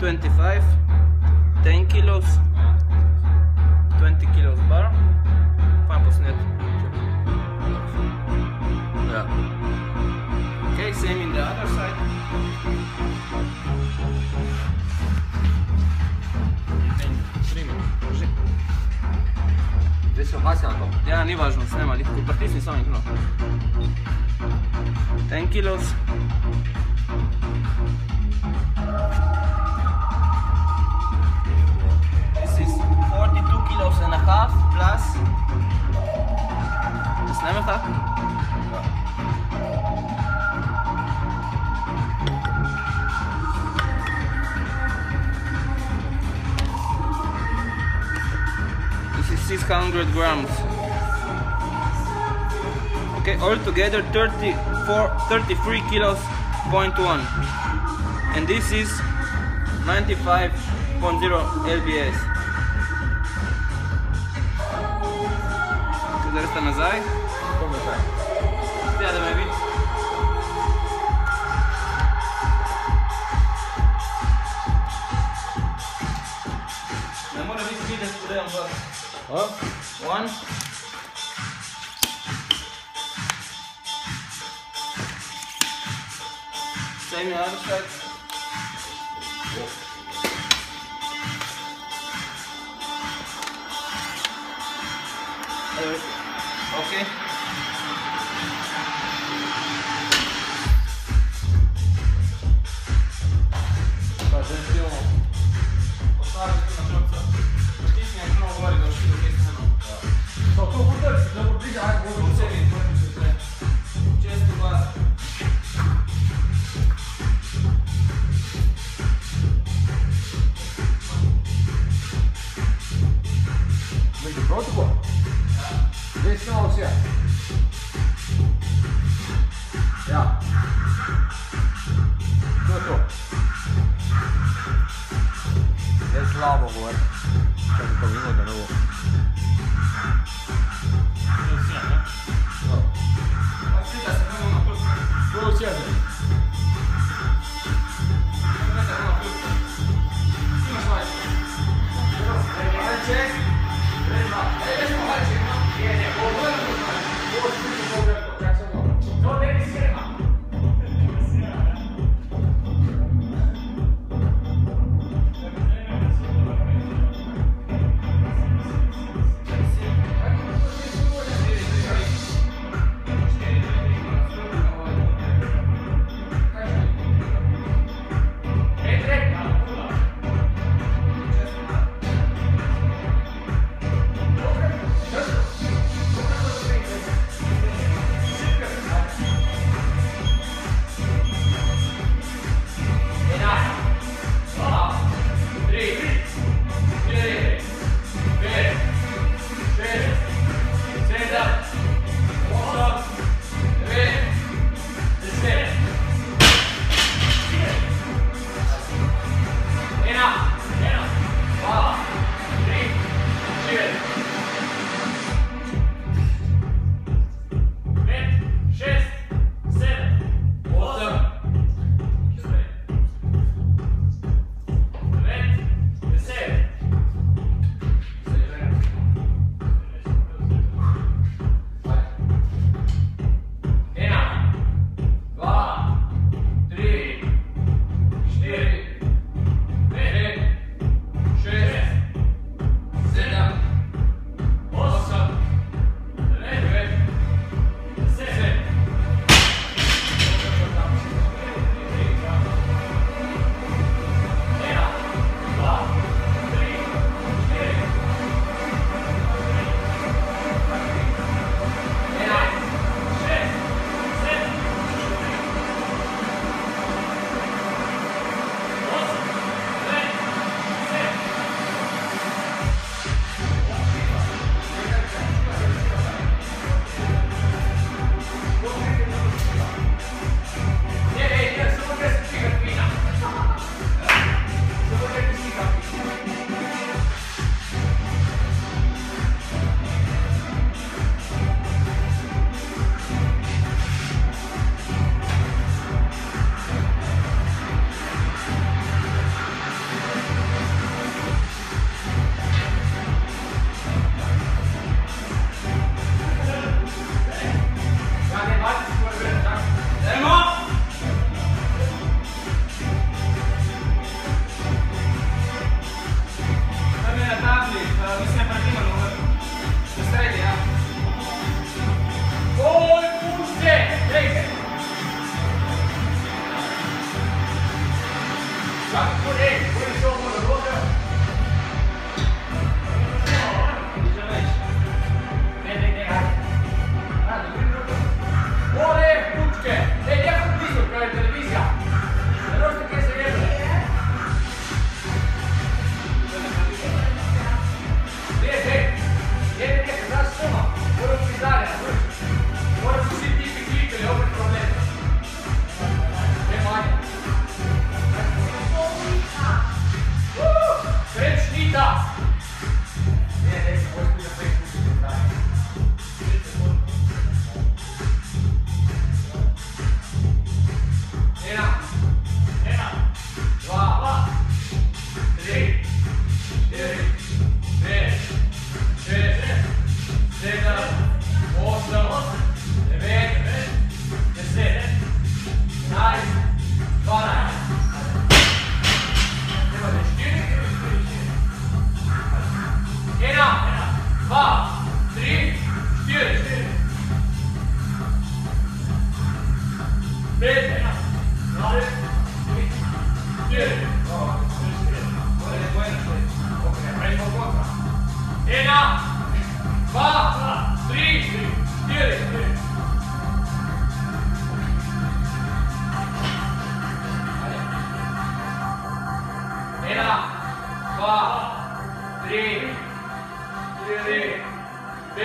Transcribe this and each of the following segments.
125, 10 kilos, 20 kilos bar. Fajn posnet. Yeah. Okay, same in the other side. Gdje se ohasi na to? Ja, ni važno, snema, pritisni samo ih 10 kilos. This is 42 kilos and a half plus. Snema tako? This is 600 grams. Okay, altogether 33 kilos, 0.1. And this is 95.0 lbs. Kada resta nazaj? Kako nazaj? Htio da me vidi. Ne mora biti vidio da imam bar. One. Same the other side. Okay. Protokol? Gdje je snimalo sjaj? Ja. To je to. Gdje je slabo govor? Čak je to vino da novo. To je sjaj, ne? Da. Pa slika se kako na prst. To je sjaj. Imaš vajče. Vajče.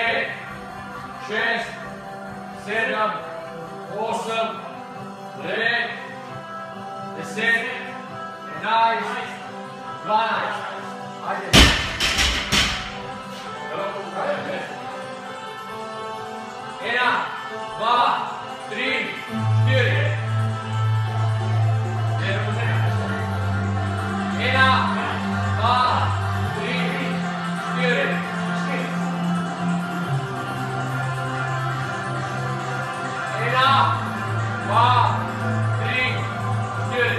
5, 6, 7, 8, 9, 10, 11, 12. Ajde. Ena, dva, tri, štiri. Ena, dva, tri, štiri. Ena, dva, tri, štiri.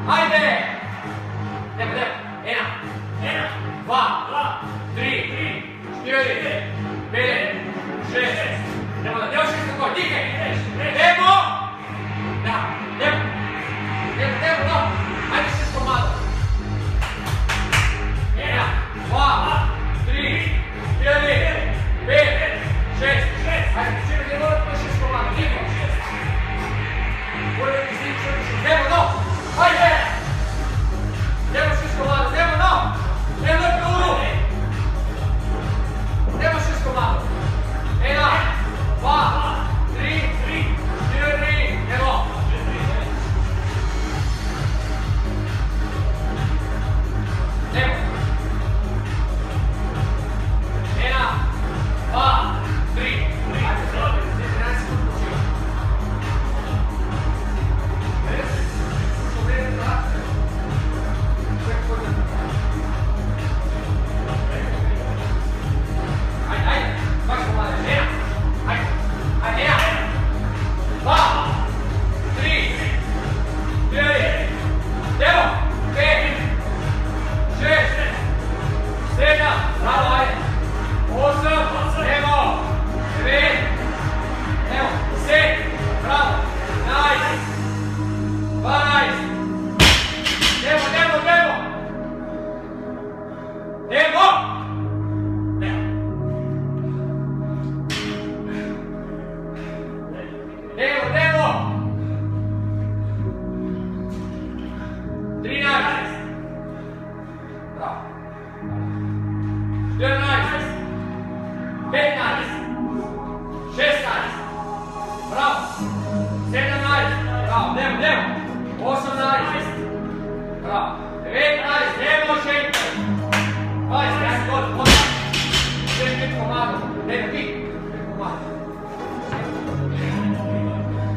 Ajde! Idemo, idemo. 1, 2, 3, 4, 5, 6. Idemo da, još isto koji, dihaj! Idemo! Da, idemo! Idemo, da! Ajde 6 komada! 1, 2, 3, 4, 5, 6. Ajde, čini da je morat na 6 komada, dihaj! Moram biti slično, idemo, da! Ajde! Idemo 6 komada, idemo, da! Idemo na prvu! Idemo 6 komada! 1, 2, 3, 4, evo! Evo! 1, 2, 3. Ajde, 13 sekundi počinu. Što vreme da? Ajde, baš pomada. 1, ajde, 1, 2, 3, 4, evo, 5, 6, 7, bravo, ajde, 8, evo, 9, evo, 10, bravo, 11, 12, evo, Evo! 13. Bravo. 14. 15. 16. Bravo. 17. Bravo. Idemo. 18. Bravo. 19. Idemo še. 20. Ja se god. 5 komada. Idemo ti. 5 komada.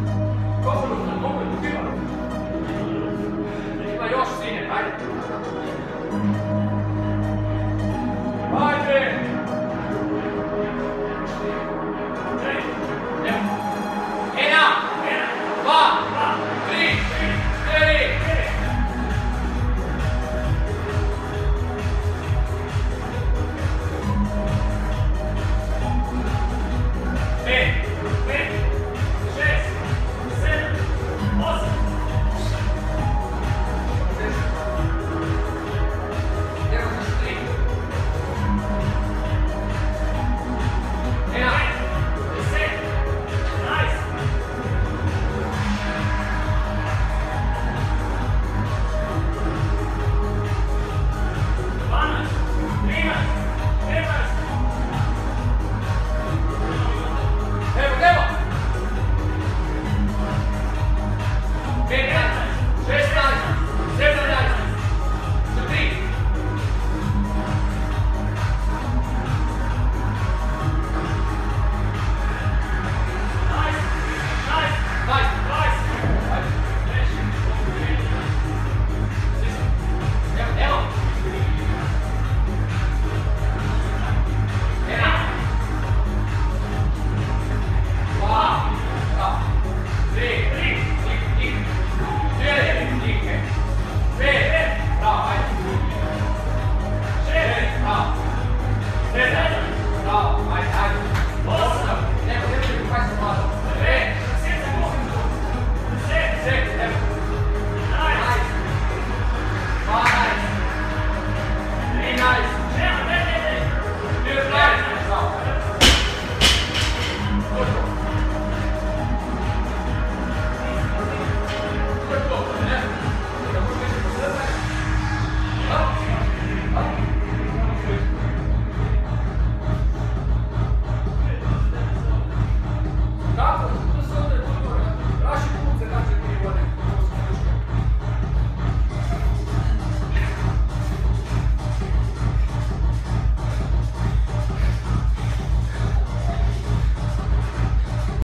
Koliko je? Ima još sine, ajde.